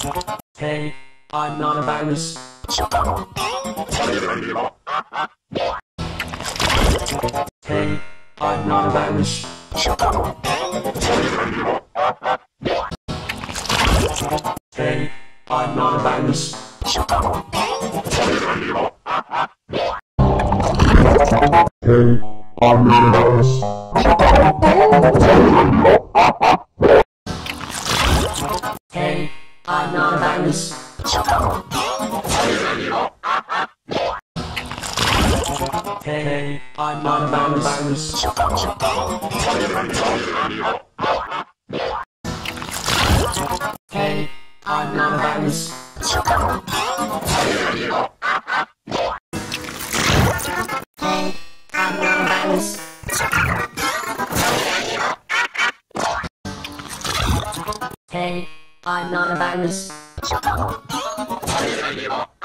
Hey, I'm not a virus. Hey, I'm not a virus. Hey, I'm not a virus. Hey, I'm not a virus. Hey, I'm not a virus. Hey, I'm not a virus. Hey, I'm not a virus. Hey, I'm not a virus. Hey, I'm not a virus.